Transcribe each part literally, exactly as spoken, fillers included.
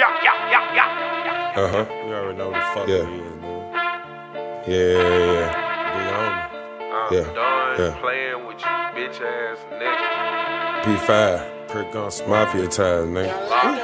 yeah, yeah, yeah, yeah. Uh huh. You already know what the fuck Yeah. it is, man. Yeah, yeah, Big homie. I'm Yeah, done yeah. playing with you, bitch ass nigga. P five, Perk gun smoke. Mafia ties, nigga.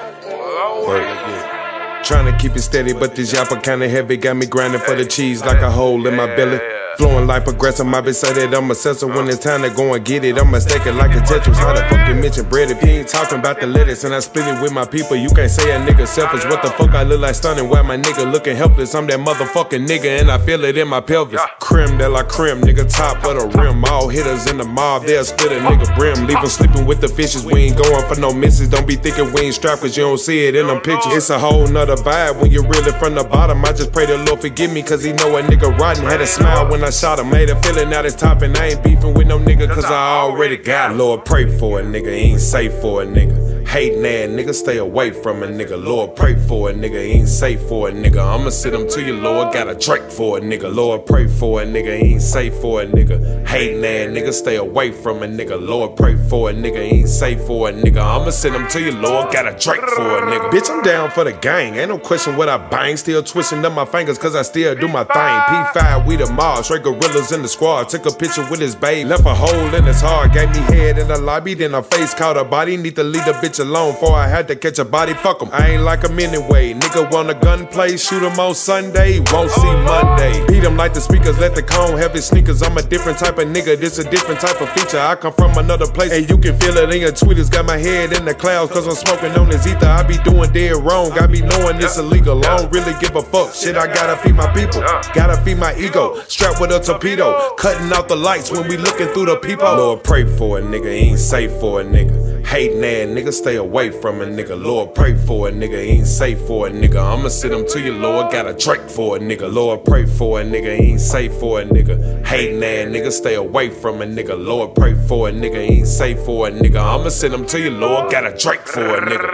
Oh, Work. Trying to keep it steady, but this yapper kinda heavy. Got me grinding for the cheese like a hole in my belly. Flowing like progressive, my bitch say that I'm a sensor. When it's time to go and get it, I'm mistaken like a Tetris. How the fuck you mention bread if you ain't talking about the lettuce? And I split it with my people, you can't say a nigga selfish. What the fuck I look like stunning? Why my nigga looking helpless? I'm that motherfucking nigga and I feel it in my pelvis. Creme de la creme, nigga, top of the rim. All hitters in the mob, they'll split a nigga brim. Leave him sleeping with the fishes, we ain't going for no misses. Don't be thinking we ain't strapped cause you don't see it in them pictures. It's a whole nother vibe when you're really from the bottom. I just pray the Lord forgive me cause he know a nigga rotten. Had a smile when I shot him, made a feeling out his top, and I ain't beefing with no nigga cause I already got it. Lord, pray for a nigga, he ain't safe for a nigga. Hating ass nigga, stay away from a nigga. Lord, pray for a nigga, he ain't safe for a nigga. I'ma send him to you, Lord, got a Drake for a nigga. Lord, pray for a nigga, he ain't safe for a nigga. Hating ass nigga, stay away from a nigga. Lord, pray for a nigga, he ain't safe for a nigga. I'ma send him to you, Lord, got a Drake for a nigga. Bitch, I'm down for the gang, ain't no question what I bang. Still twisting up my fingers cause I still do my thing. P five, we the mob, straight gorillas in the squad. Took a picture with his babe, left a hole in his heart. Gave me head in the lobby, then her face caught her body. Need to leave the bitch alone before I had to catch a body. Fuck him, I ain't like him anyway. Nigga want a gunplay, shoot him on Sunday, won't see Monday. Beat him like the speakers, let the cone have his sneakers. I'm a different type of nigga, this a different type of feature. I come from another place, and you can feel it in your tweeters. Got my head in the clouds cause I'm smoking on this ether. I be doing dead wrong, got me knowing it's illegal. I don't really give a fuck, shit, I gotta feed my people. Gotta feed my ego, strapped with a torpedo. Cutting out the lights when we looking through the peephole. Lord, pray for a nigga, he ain't safe for a nigga. Hating ass nigga, stay away from a nigga. Lord, pray for a nigga, he ain't safe for a nigga. I'ma send him to you, Lord, got a Drake for a nigga. Lord, pray for a nigga, he ain't safe for a nigga. Hating ass nigga, stay away from a nigga. Lord, pray for a nigga, he ain't safe for a nigga. I'ma send him to you, Lord, got a Drake for a nigga.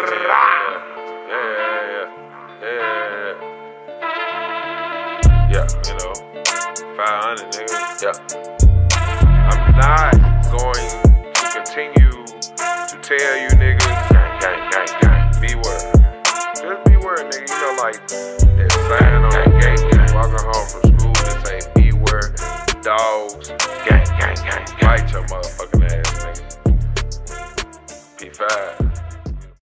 yeah, you know, five hundred nigga. Yeah. I'm not going to continue to tell you niggas, gang, gang, gang, gang, beware. Just beware, nigga. You know, like that sign on that gate, walking home from school, that say beware, dogs, gang, gang, gang, gang. Bite your motherfucker.